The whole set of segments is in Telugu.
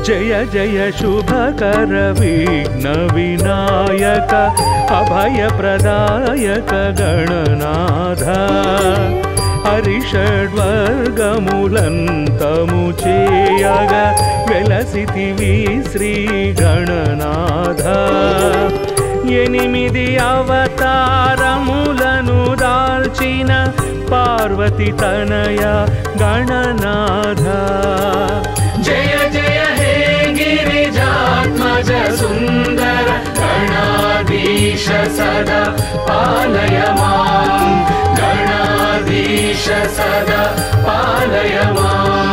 जय जय शुभकर विघ्न विनायक अभय प्रदायक गणनाथ हरिषड्वर्गमुलन्तमु चेयग वेलसितिवि श्री गणनाथ एनिमिदि अवतारमुలను दाल्चिन पार्वती तनय गणनाथ जय जय हे गिरिजात्मज सुंदर गणाधीश सदा पालय मां गणाधीश सदा पालय मां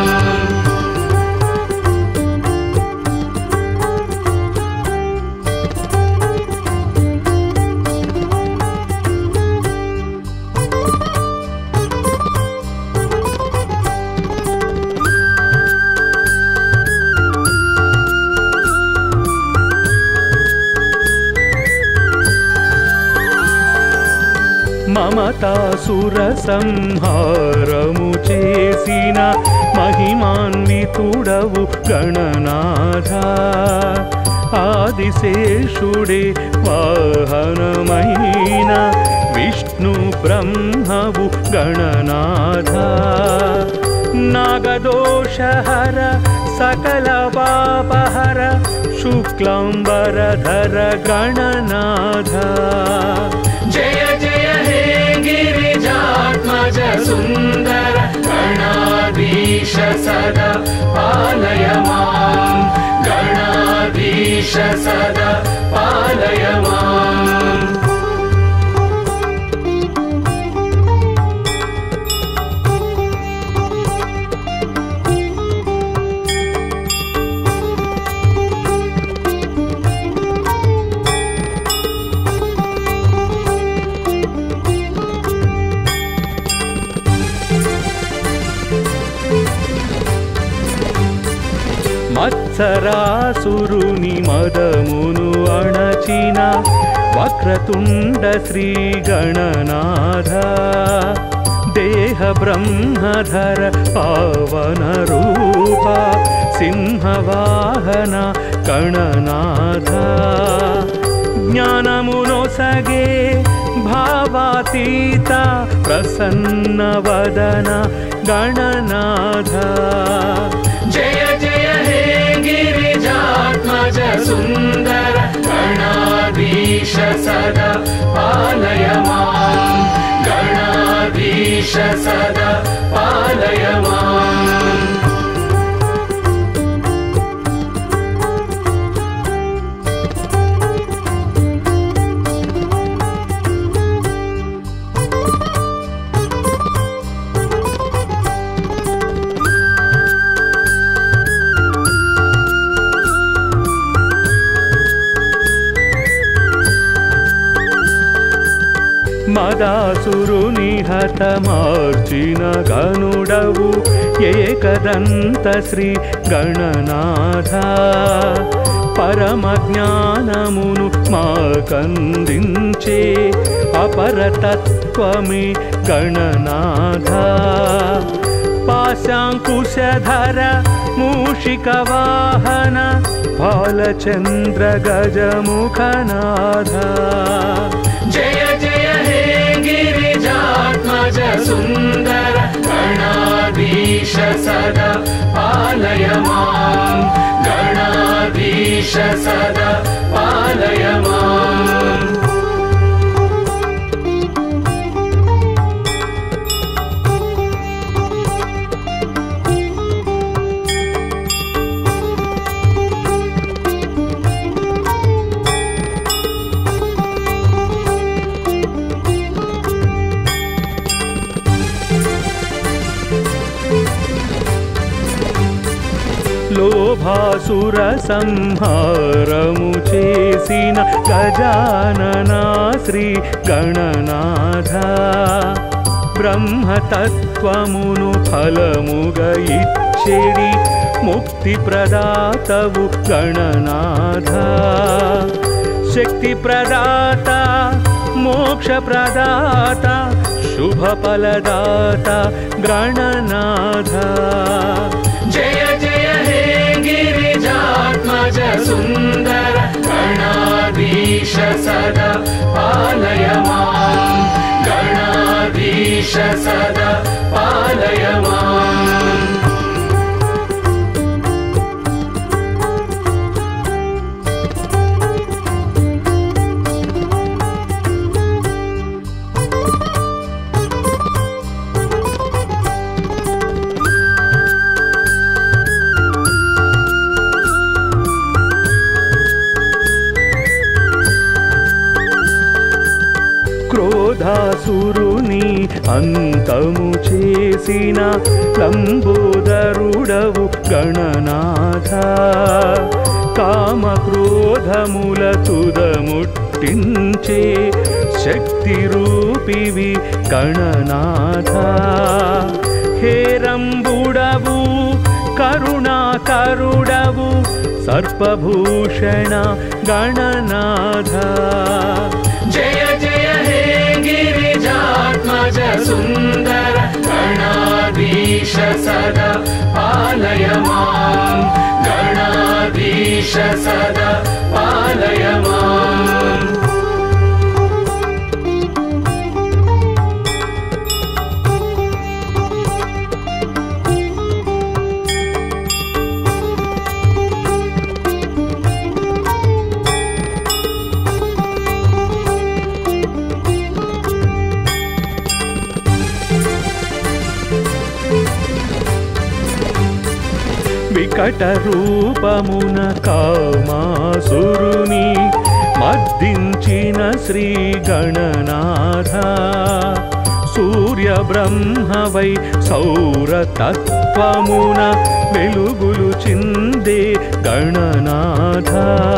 ममतासुर संहारमु चेसिन महिमान्वितुडवु गणनाथ आदिशेषुडे वाहनमैन विष्णु ब्रह्मवु गणनाथ नागदोषहर सकल पापहर शुक्लांबरधर गणनाथ जय जय हे गिरिजात्मज सुंदर गणाधीश सदा पालय मां गणाधीश सदा पालय मां मत्सरासुरुनि मदमुनु अणचिन वक्रतुंड श्री गणनाथ देह ब्रह्मधर पावन रूप सिंहवाहन गणनाथ ज्ञानमुनोसगे भावातीत प्रसन्न वदन गणनाथ जय जय हे गिरिजात्मज सुंदर गणाधीश सदा पालय मां गणाधीश सदा पालय मां मदासुरुनि हतमार्जिन गनुडवु एकदंत श्री गणनाथ परमज्ञानमुनु माकंदिंचे अपरतत्वमे गणनाथ पाशांकुशधर मूषिकवाहन भालचंद्र गजमुखनाथ जय जय हे गिरिजात्मज सुंदर गणाधीश सदा पालय मां गणाधीश सदा पालय मां लोभासुर संहारमु चेसिन गजानना श्री गणनाथ ब्रह्मतत्वमुनु फलमुग इच्चेडि मुक्ति प्रदातवु गणनाथ शक्ति प्रदाता मोक्ष प्रदाता शुभ फलदाता गणनाथ जय जय हे गिरिजा सुन्दर गणाधीश सदा पालय माम् गणाधीश सदा पालय माम् క్రోధాసురుని అంతము చేసిన లంబోదరుడవు గణనాథ కామక్రోధముల తుదముట్టించే శక్తి రూపివి గణనాథ హేరంబుడవు కరుణాకరుడవు సర్పభూషణ గణనాథ जय जय हे गिरिजात्मज सुन्दर गणाधीश सदा पालय माम् गणाधीश सदा पालय माम् వికట రూపమున కామాసురుని మద్దించిన శ్రీ గణనాథ సూర్య బ్రహ్మవై సౌరతత్వమున వెలుగులు చిందే గణనాథ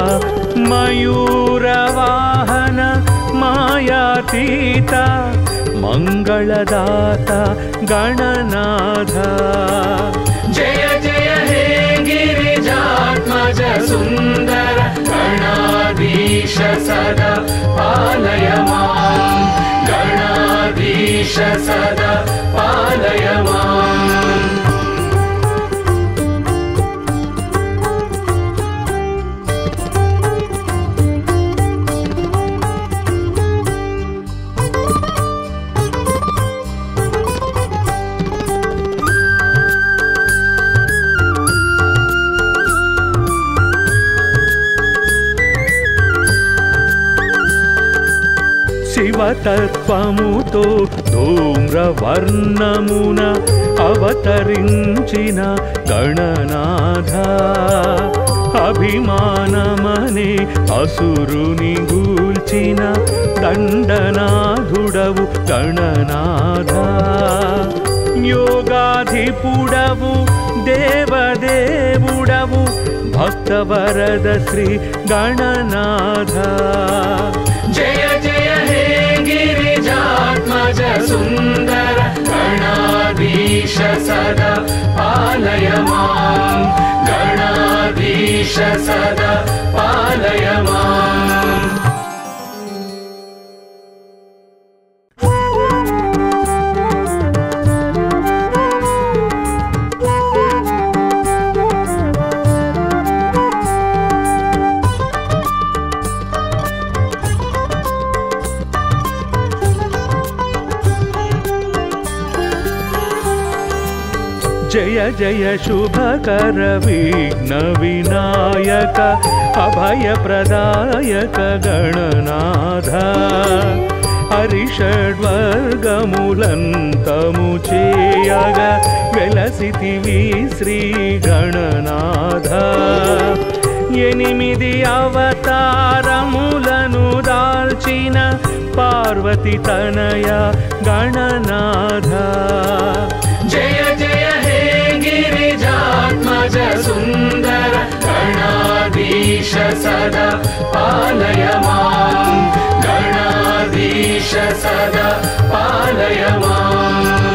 మయూరవాహన మాయాతీత మంగళదాత గణనాథ जय जय हे गिरिजात्मज सुन्दर गणाधीश सदा पालय माम् गणाधीश सदा पालय माम् శివతత్వముతో ధూమ్రవర్ణమున అవతరించిన గణనాథ అభిమానమనే అసురుని గూల్చిన దండనాథుడవు గణనాథ యోగాధిపుడవు దేవదేవుడవు భక్తవరద శ్రీ గణనాథ जय जय हे गिरिजात्मज सुन्दर गणाधीश सदा पालय माम् गणाधीश सदा पालय माम् जय जय शुभकर विघ्न विनायक अभय प्रदायक गणनाथ हरिषड्वर्गमुलन्तमु चेयग वेलसितिवि श्री गणनाथ एनिमिदि अवतारमुలను दाल्चिन पार्वती तनय गणनाथ जय जय हे गिरिजात्मज सुन्दर गणाधीश सदा पालय माम् गणाधीश सदा पालय माम्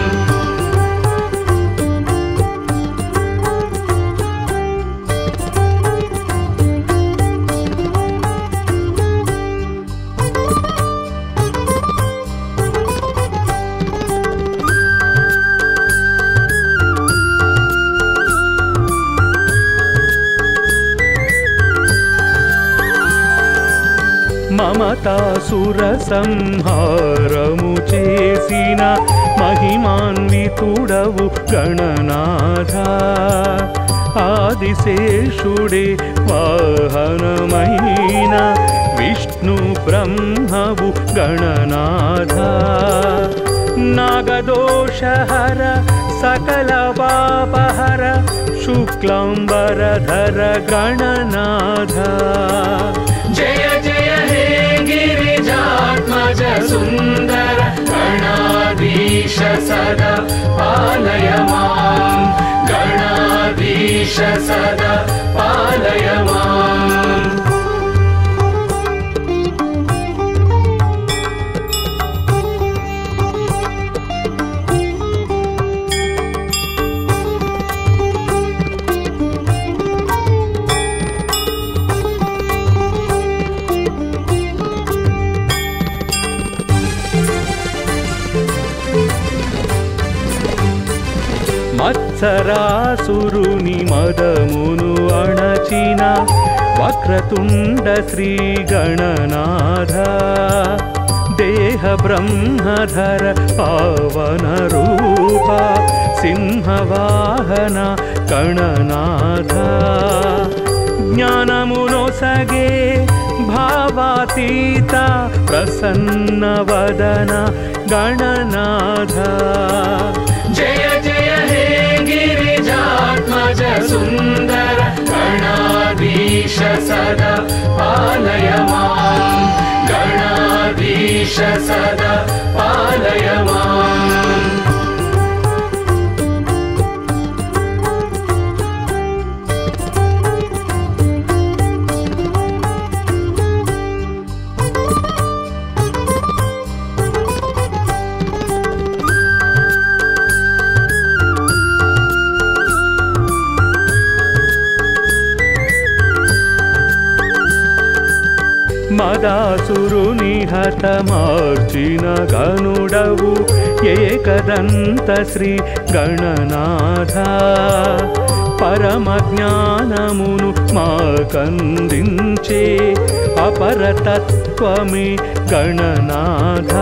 తారకాసుర సంహారము చేసిన మహిమాన్వితుడవు గణనాథ ఆదిశేషుడే వాహనమైన విష్ణు బ్రహ్మవు గణనాథ నాగదోషహర సకల పాపహర శుక్లాంబరధర గణనాథ जय जय हे गिरिजात्मज सुन्दर गणाधीश सदा पालय मां गणाधीश सदा पालय मां మత్సరాసురుని మదమును అణచిన వక్రతుండ శ్రీ గణనాథ దేహ బ్రహ్మధర పావన రూప సింహవాహన గణనాథ జ్ఞానమునొసగే భావాతీత ప్రసన్న వదన గణనాథ जय जय हे गिरिजात्मज सुन्दर गणाधीश सदा पालय मां गणाधीश सदा पालय मां మదాసురుని హతమార్చిన గనుడవు ఏకదంత శ్రీ గణనాథ పరమ జ్ఞానమును మాకందించే అపరతత్వమే గణనాథ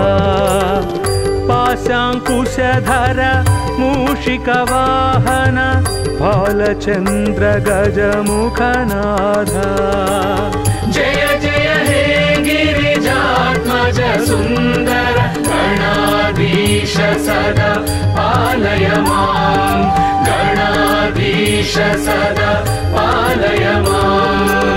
పాశాంకుశధర మూషిక వాహన బాలచంద్ర గజముఖనాథ जय जय हे गिरिजात्मज सुन्दर गणाधीश सदा पालय मां गणाधीश सदा पालय मां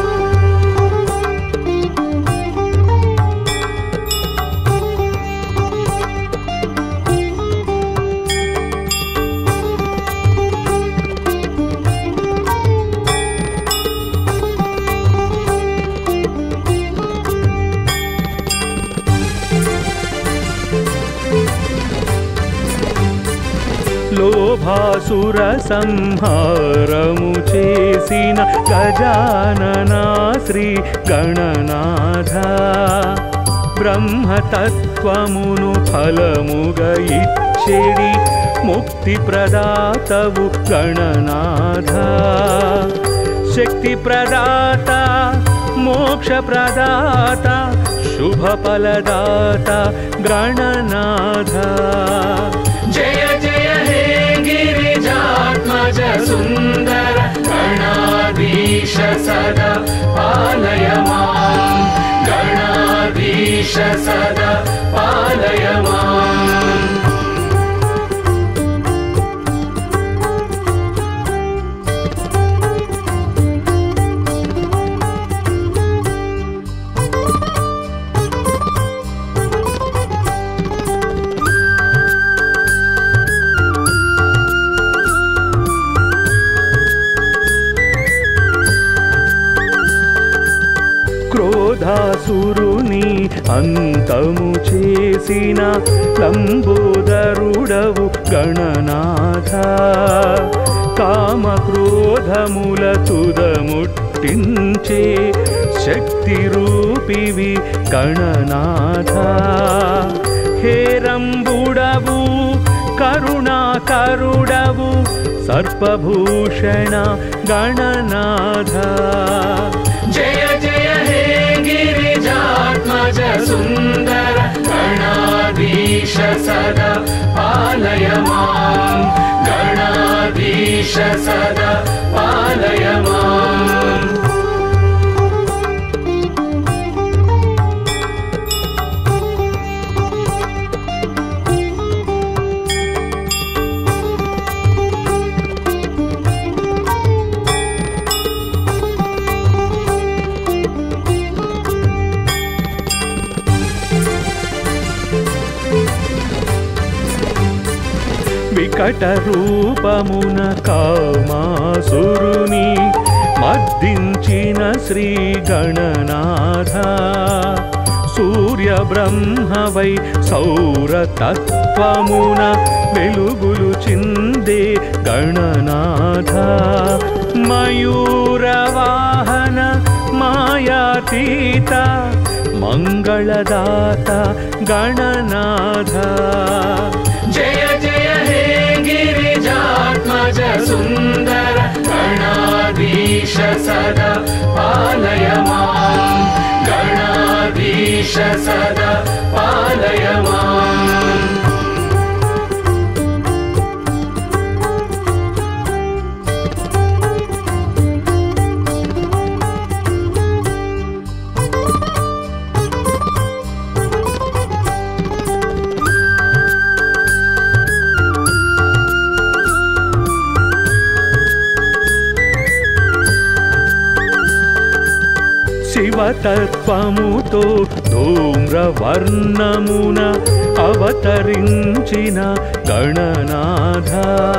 లోభాసుర సంహారము చేసిన గజాననా శ్రీ గణనాథ బ్రహ్మతత్వమును ఫలముగా ఇచ్చేడి ముక్తి ప్రదాతవు గణనాథ శక్తి ప్రదాత మోక్ష ప్రదాత శుభ ఫలదాత గణనాథ जय जय हे गिरिजात्मज सुन्दर गणाधीश सदा पालय मां गणाधीश सदा पालय मां క్రోధాసురుని అంతము చేసిన లంబోదరుడవు గణనాథ కామక్రోధముల తుదముట్టించే శక్తి రూపివి గణనాథ హేరంబుడవు కరుణాకరుడవు सर्पभूषण गणनाथ जय जय हे गिरिजात्मा सुन्दर गणाधीश सदा पालय माम् गणाधीश सदा पालय माम् వికట రూపమున కామాసురుని మర్దించిన శ్రీ గణనాథ సూర్య బ్రహ్మవై సౌరతత్వమున వెలుగులు చిందే గణనాథ మయూరవాహన మాయాతీత మంగళదాత గణనాథ जय जय हे गिरिजात्मज सुन्दर गणाधीश सदा पालय माम् गणाधीश सदा पालय माम् శివతత్వముతో ధూమ్రవర్ణమున అవతరించిన గణనాథ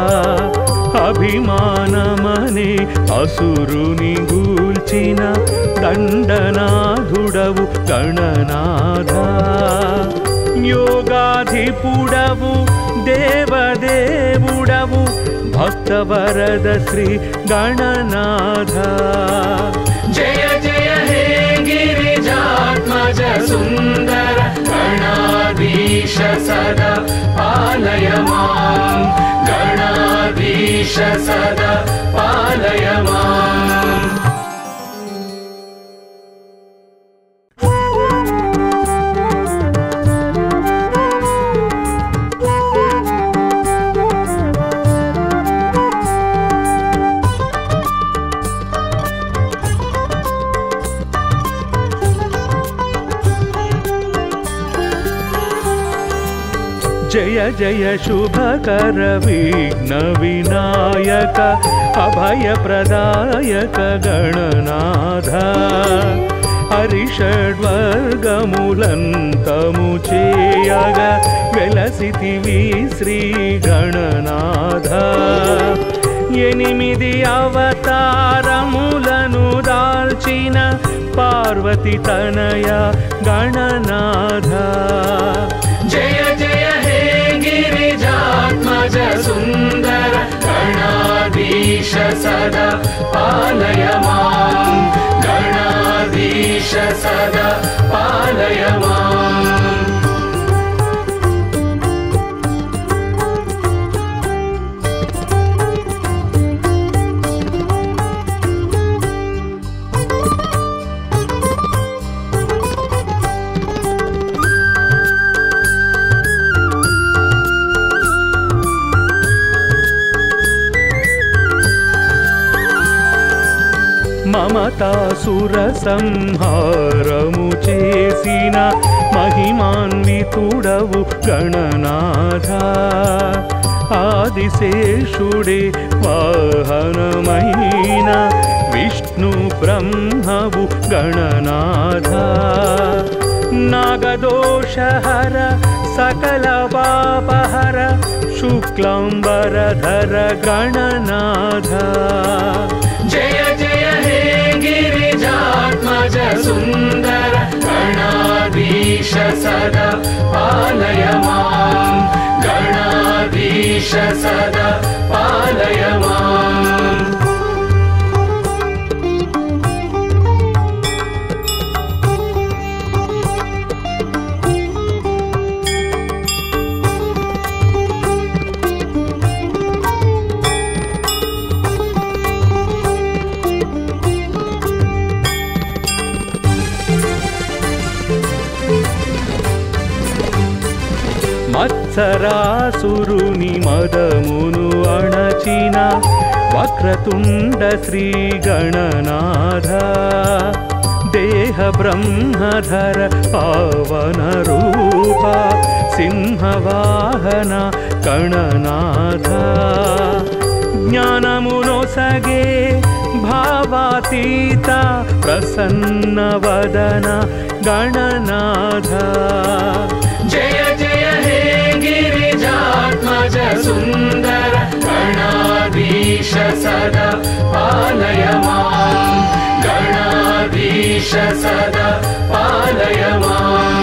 అభిమానమనే అసురుని గూల్చిన దండనాథుడవు గణనాథ యోగాధిపుడవు దేవదేవుడవు భక్తవరద శ్రీ గణనాథ जय जय हे गिरिजात्मज सुन्दर गणाधीश सदा पालय माम् गणाधीश सदा पालय माम् जय जय शुभकर विघ्न विनायक अभय प्रदायक गणनाथ हरिषड्वर्गमुलन्तमु चेयग वेलसितिवि श्री गणनाथ एनिमिदि अवतारमुలను दाल्चिन पार्वती तनय गणनाथ जय जय हे गिरिजात्मज सुन्दर गणाधीश सदा पालय माम् गणाधीश सदा पालय माम् మమతాసుర సంహారము చేసిన మహిమాన్వితుడవు గణనాథ ఆదిశేషుడే వాహనమైన విష్ణు బ్రహ్మవు గణనాథ నాగదోషహర सकल पापहर शुक्लांबरधर गणनाथ जय जय हे गिरिजात्मज सुंदर गणाधीश सदा पालय मां गणाधीश सदा पालय मां మత్సరాసురుని మదమును అణచిన వక్రతుండ శ్రీ గణనాథ దేహ బ్రహ్మధర పావన రూప సింహవాహన గణనాథ జ్ఞానమునొసగే భావాతీత ప్రసన్న వదన గణనాథ జయ జయ హే గిరిజాత్మజ సుందర గణాధీశ సదా పాలయ మాం గణాధీశ సదా పాలయ మాం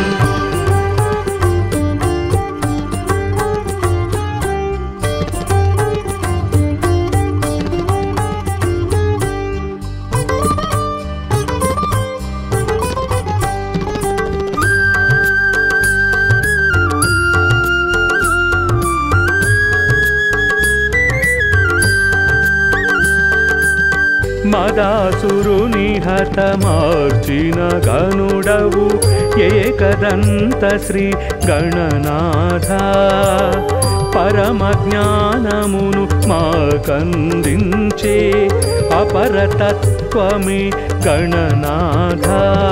మదాసురుని హతమార్చిన గనుడవు ఏకదంత శ్రీ గణనాథ పరమ జ్ఞానమును మాకందించే అపరతత్వమే గణనాథ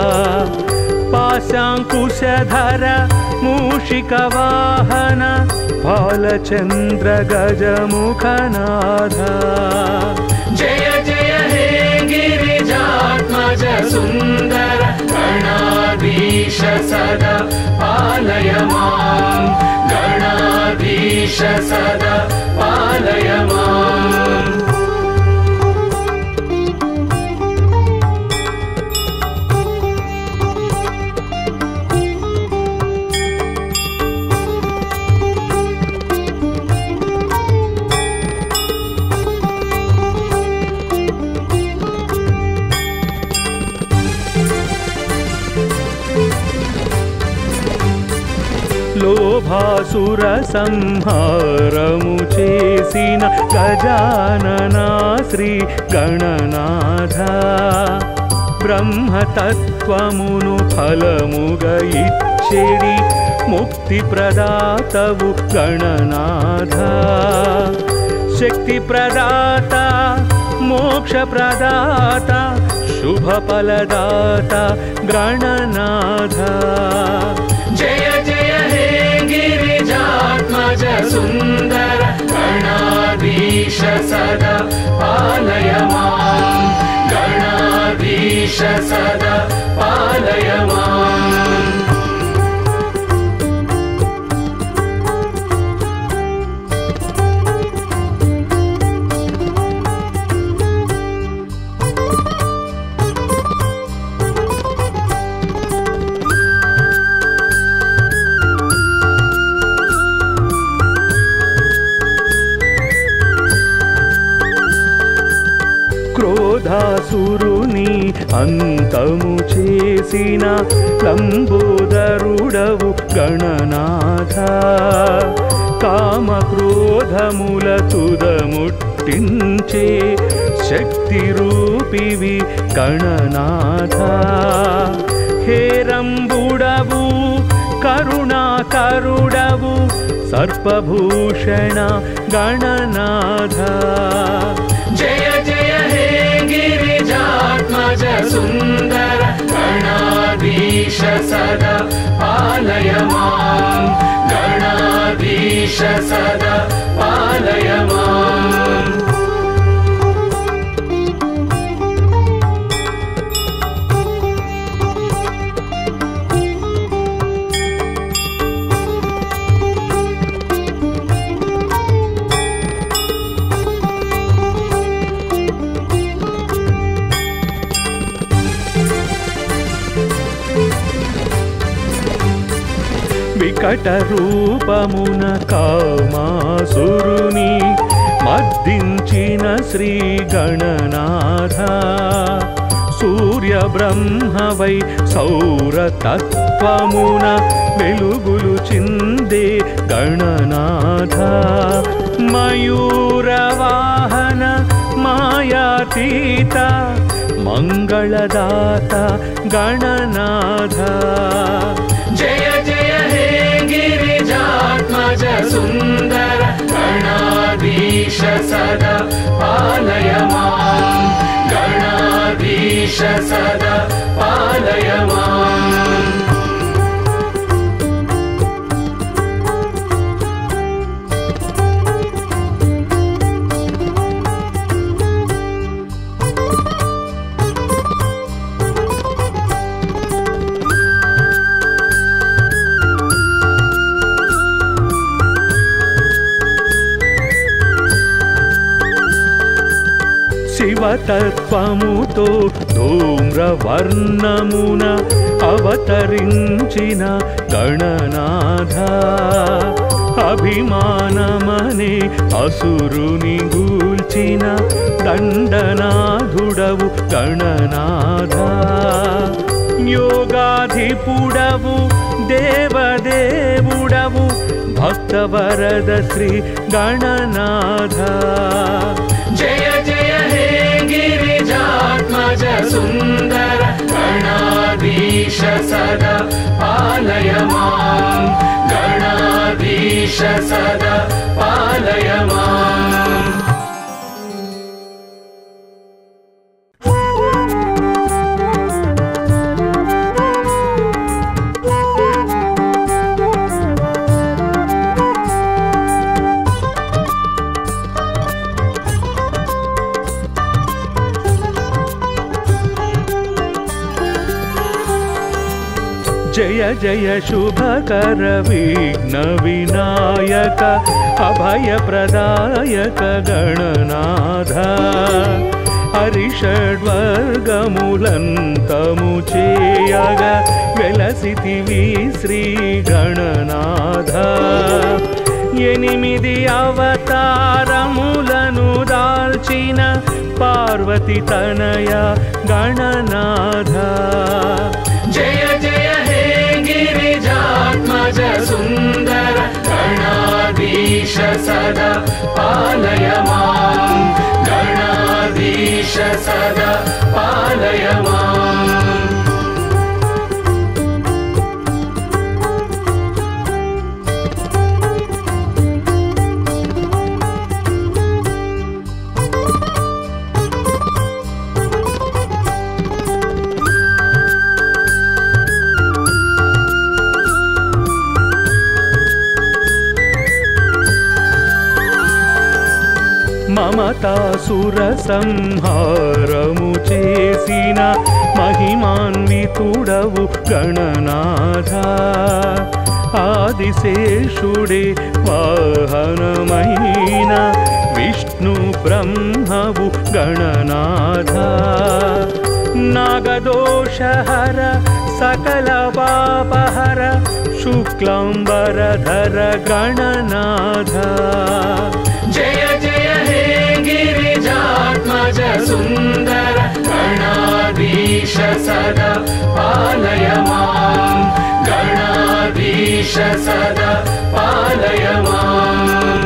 పాశాంకుశధర మూషిక వాహన బాలచంద్ర గజముఖనాథ జయ జయ హే గిరిజాత్మజ సుందర గణాధీశ సదా పాలయ మాం గణాధీశ సదా పాలయ మాం లోభాసుర సంహారము చేసిన గజాననా శ్రీ గణనాథ బ్రహ్మతత్వమును ఫలముగా ఇచ్చెడి ముక్తి ప్రదాతవు గణనాథ శక్తి ప్రదాత మోక్ష ప్రదాత శుభ ఫలదాత గణనాథ జయ జయ హే గిరిజాత్మజ సుందర గణాధీశ సదా పాలయ మాం గణాధీశ సదా పాలయ మాం క్రోధాసురుని అంతము చేసిన లంబోదరుడవు గణనాథ కామక్రోధముల తుదముట్టించే శక్తి రూపివి గణనాథ హేరంబుడవు కరుణాకరుడవు సర్పభూషణ గణనాథ జయ జయ హే గిరిజాత్మజ సుందర గణాధీశ సదా పాలయ మాం గణాధీశ సదా పాలయ మాం వికట రూపమున కామాసురుని మద్దించిన శ్రీ గణనాథ సూర్య బ్రహ్మవై సౌరతత్వమున వెలుగులు చిందే గణనాథ మయూరవాహన మాయాతీత మంగళదాత గణనాథ జయ జయ హే గిరిజాత్మ सुन्दर गणाधीश सदा पालय माम् गणाधीश सदा पालय माम् శివతత్వముతో ధూమ్రవర్ణమున అవతరించిన గణనాథ అభిమానమనే అసురుని గూల్చిన దండనాథుడవు గణనాథ యోగాధిపుడవు దేవదేవుడవు భక్తవరద శ్రీ గణనాథ जय जय हे गिरिजात्मज सुन्दर गणाधीश सदा पालय माम् गणाधीश सदा पालय माम् जय जय शुभकर विघ्न विनायक अभय प्रदायक गणनाथ हरिषड्वर्गमुलन्तमु चेयग वेलसितिवि श्री गणनाथ एनिमिदि अवतारमुలను दाल्चिन पार्वती तनय गणनाथ जय जय हे गिरिजात्मज सुन्दर गणाधीश सदा पालय माम् गणाधीश सदा पालय माम् మమతాసుర సంహారము చేసిన మహిమాన్వితుడవు గణనాథ ఆదిశేషుడే వాహనమైన విష్ణు బ్రహ్మవు గణనాథ నాగదోషహర సకల పాపహర శుక్లాంబరధర గణనాథ जय जय हे गिरिजात्मज सुन्दर गणाधीश सदा पालय माम् गणाधीश सदा पालय माम्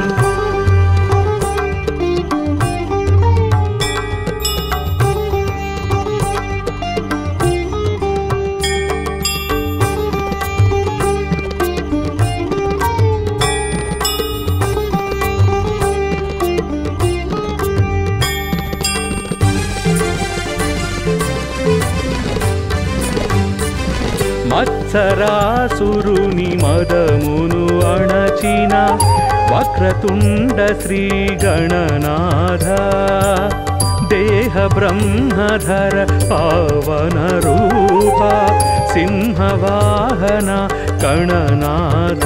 మత్సరాసురుని మదమును అణచిన వక్రతుండ శ్రీ గణనాథ దేహ బ్రహ్మధర పావన రూప సింహవాహన గణనాథ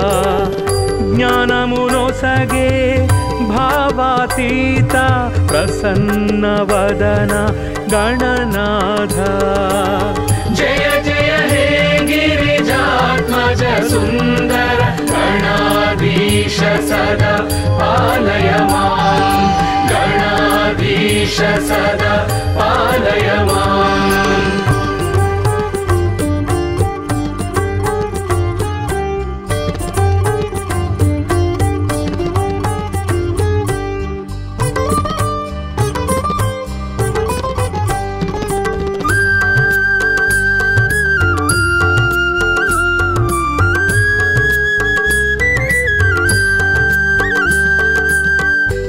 జ్ఞానమునొసగే భావాతీత ప్రసన్న వదన గణనాథ जय जय हे गिरिजात्मज सुन्दर गणाधीश सदा पालय माम् गणाधीश सदा पालय माम्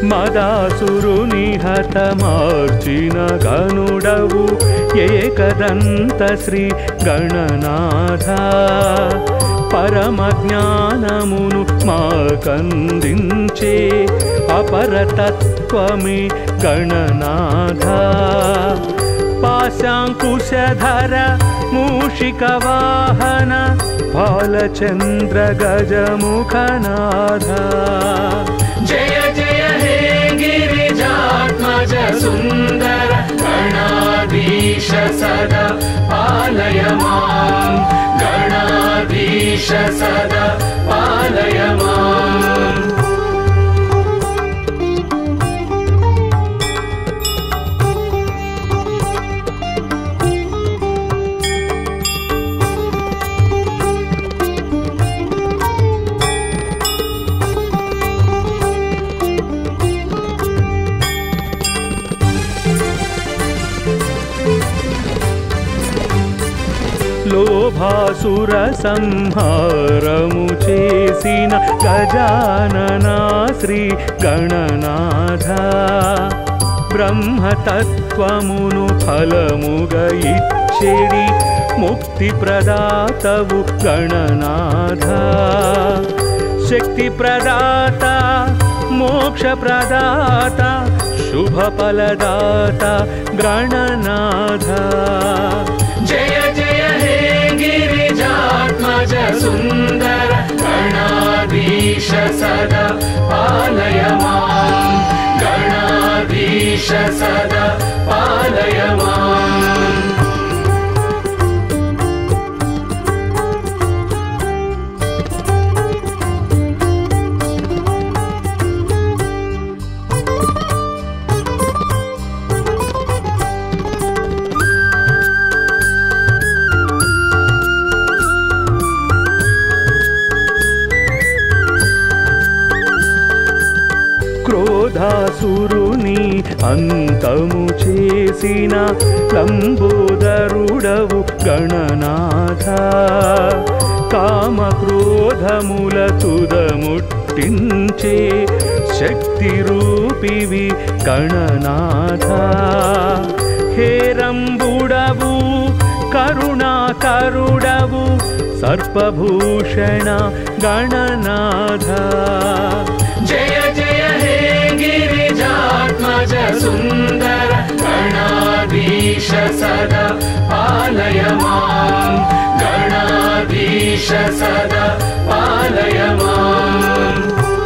మదాసురుని హతమార్చిన గనుడవు ఏకదంత శ్రీ గణనాథ పరమ జ్ఞానమును మాకందించే అపరతత్వమే గణనాథ పాశాంకుశధర మూషిక వాహన బాలచంద్ర గజముఖనాథ జయ జయ హే గిరిజాత్మజ సుందర గణాధీశ సదా పాలయ మాం గణాధీశ సదా పాలయ మాం లోభాసుర సంహారము చేసిన గజాననా శ్రీ గణనాథ బ్రహ్మతత్వమును ఫలముగా ఇచ్చేడి ముక్తి ప్రదాతవు గణనాథ శక్తి ప్రదాత మోక్ష ప్రదాత శుభ ఫలదాత గణనాథ జయ జయ హే గిరిజాత్మజ సుందర గణాధీశ సదా పాలయ మాం గణాధీశ సదా పాలయ మాం క్రోధాసురుని అంతము చేసిన లంబోదరుడవు గణనాథ కామక్రోధముల తుదముట్టించే శక్తి రూపివి గణనాథ హేరంబుడవు కరుణాకరుడవు సర్పభూషణ గణనాథ జయ జయ హే గిరిజాత్మజ సుందర గణాధీశ సదా పాలయ మాం గణాధీశ సదా పాలయ మాం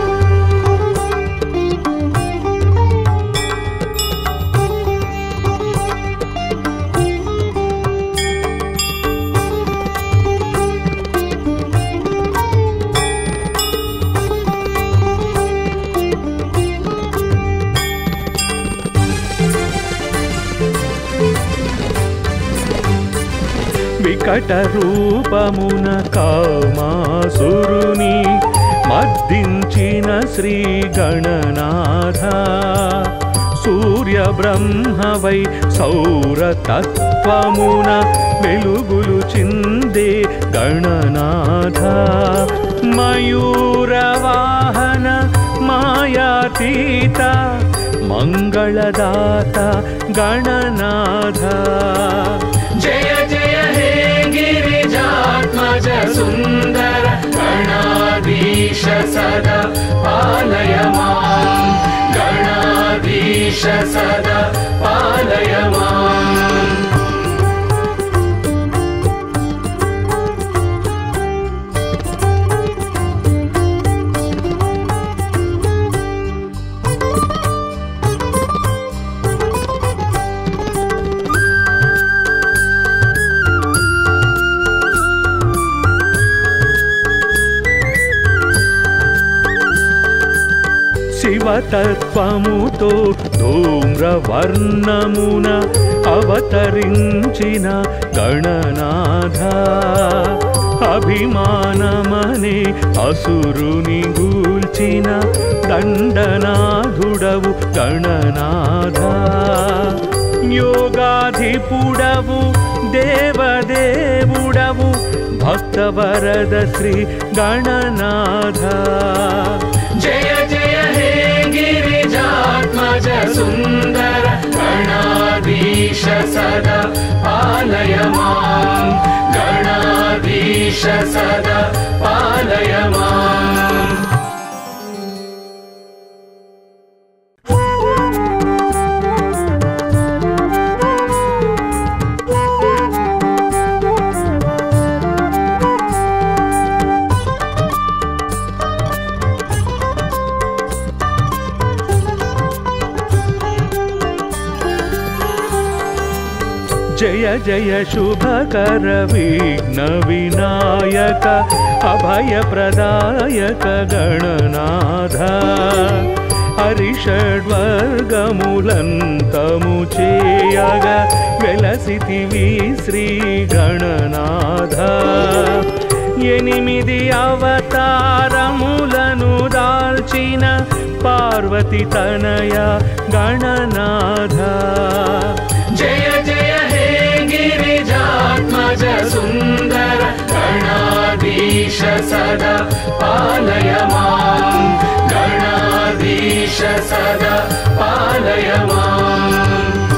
వికట రూపమున కామాసురుని మద్దించిన శ్రీ గణనాథ సూర్య బ్రహ్మవై సౌరతత్వమున వెలుగులు చిందే గణనాథ మయూరవాహన మాయాతీత మంగళదాత గణనాథ జయ జయ హే గిరిజాత్మజ సుందర గణాధీశ సదా పాలయ మాం గణాధీశ సదా పాలయ మాం శివతత్వముతో ధూమ్రవర్ణమున అవతరించిన గణనాథ అభిమానమనే అసురుని గూల్చిన దండనాథుడవు గణనాథ యోగాధిపుడవు దేవదేవుడవు భక్తవరద శ్రీ గణనాథ జయ జయ హే గిరిజా सुन्दर गणाधीश सदा पालय माम् गणाधीश सदा पालय माम् जय जय शुभकर विघ्न विनायक अभय प्रदायक गणनाथ हरिषड्वर्गमुलन्तमु चेयग वेलसितिवि श्री गणनाथ एनिमिदि अवतारमुలను दाल्चिन पार्वती तनय गणनाथ जय जय हे गिरिजात्मज सुन्दर गणाधीश सदा पालय माम् गणाधीश सदा पालय माम्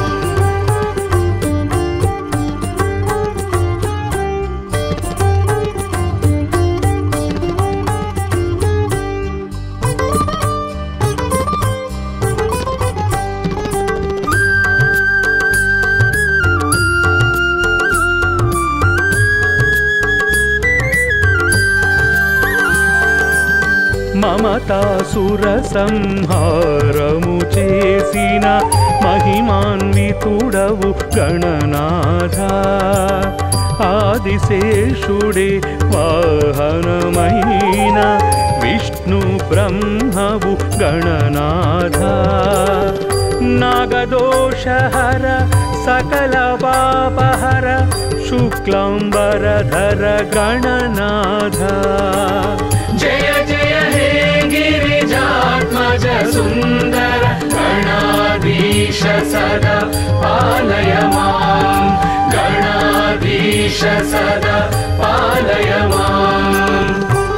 మమతాసుర సంహారము చేసిన మహిమాన్వితుడవు గణనాథ ఆదిశేషుడే వాహనమైన విష్ణు బ్రహ్మవు గణనాథ నాగదోషహర सकल पापहर शुक्लांबरधर गणनाथ जय जय हे गिरिजात्मज सुन्दर गणाधीश सदा पालय माम् गणाधीश सदा पालय माम्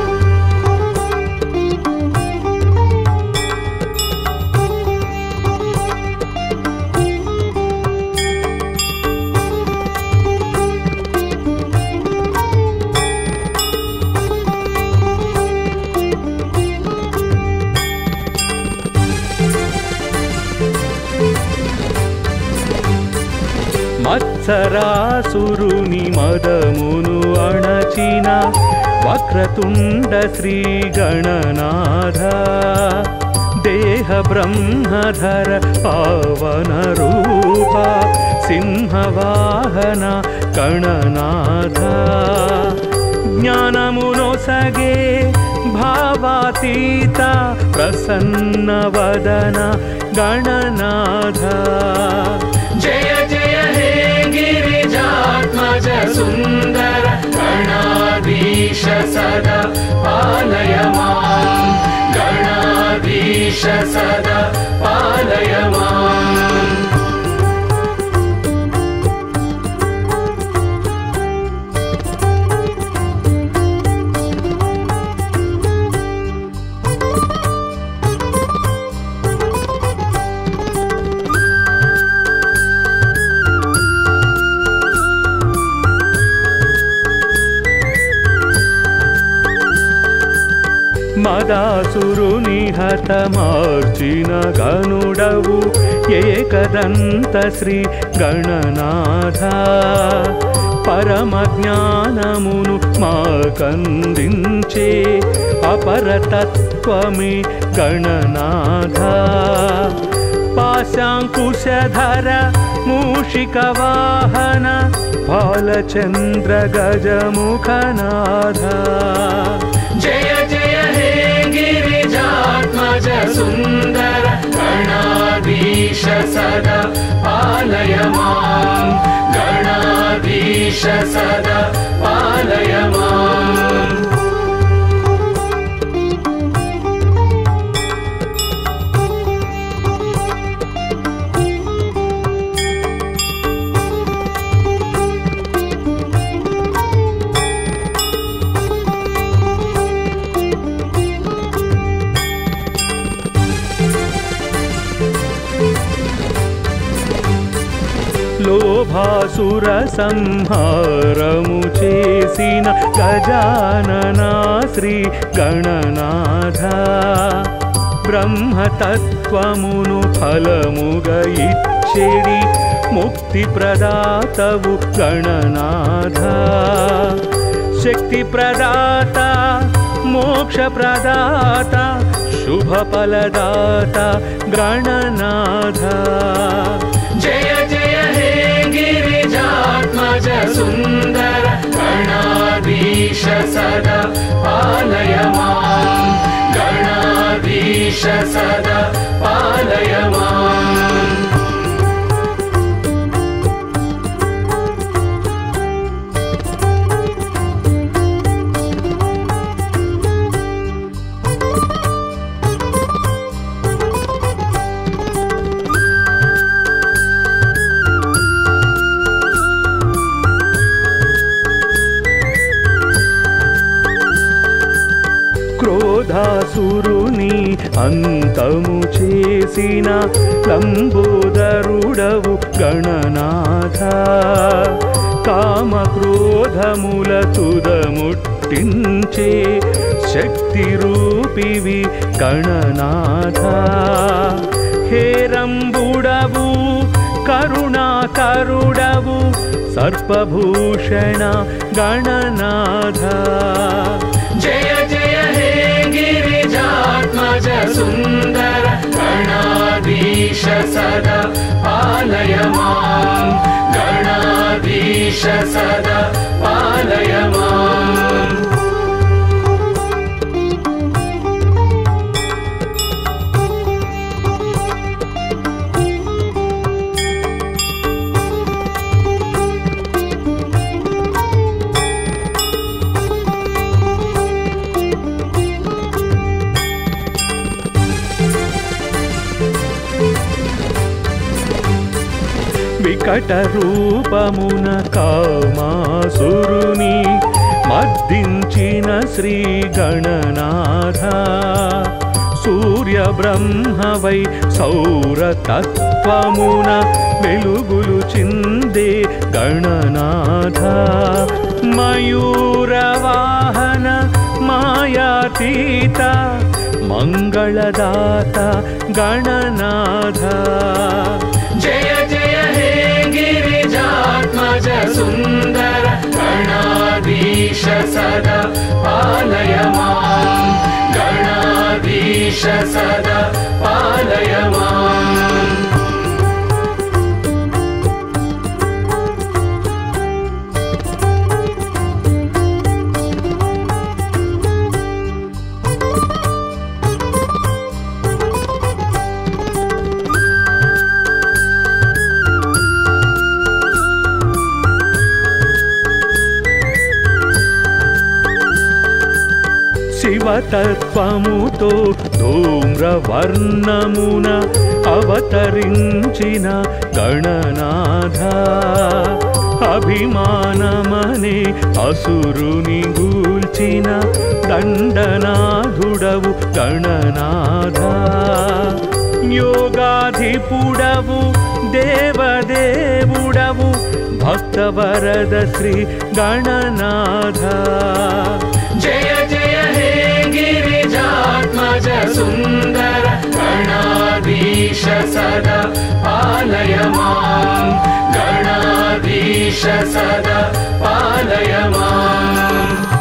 మత్సరాసురుని మదమును అణచిన వక్రతుండ శ్రీ గణనాథ దేహ బ్రహ్మధర పావన రూప సింహవాహన గణనాథ జ్ఞానమునొసగే భావాతీత ప్రసన్న వదన గణనాథ जय जय हे गिरिजात्मज सुन्दर गणाधीश सदा पालय माम् गणाधीश सदा पालय माम् మదాసురుని హతమార్చిన గనుడవు ఏకదంత శ్రీ గణనాథ పరమ జ్ఞానమును మాకందించే అపరతత్వమే గణనాథ పాశాంకుశధర మూషిక వాహన బాలచంద్ర గజముఖనాథ जय जय हे गिरिजात्मज सुन्दर गणाधीश सदा पालय माम् गणाधीश सदा पालय माम् లోభాసుర సంహారము చేసిన గజాననా శ్రీ గణనాథ బ్రహ్మతత్వమును ఫలముగా ఇచ్చేడి ముక్తి ప్రదాతవు గణనాథ శక్తి ప్రదాత మోక్ష ప్రదాత శుభ ఫలదాత గణనాథ जय जय हे गिरिजात्मज सुन्दर गणाधीश सदा पालय मां गणाधीश सदा पालय मां క్రోధాసురుని అంతము చేసిన లంబోదరుడవు గణనాథ కామక్రోధముల తుదముట్టించే శక్తి రూపివి గణనాథ హేరంబుడవు కరుణాకరుడవు సర్పభూషణ గణనాథ जय जय हे गिरिजात्मज सुन्दर गणाधीश सदा पालय मां गणाधीश सदा पालय मां వికట రూపమున కామాసురుని మర్దించిన శ్రీ గణనాథ సూర్య బ్రహ్మవై సౌరతత్వమున వెలుగులు చిందే గణనాథ మయూరవాహన మాయాతీత మంగళదాత గణనాథ जय जय हे गिरिजात्मज सुन्दर गणाधीश सदा पालय मां गणाधीश सदा पालय मां శివతత్వముతో ధూమ్రవర్ణమున అవతరించిన గణనాథ అభిమానమనే అసురుని గూల్చిన దండనాథుడవు గణనాథ యోగాధిపుడవు దేవదేవుడవు భక్తవరద శ్రీ గణనాథ जय जय हे गिरिजात्मज सुन्दर गणाधीश सदा पालय मां गणाधीश सदा पालय मां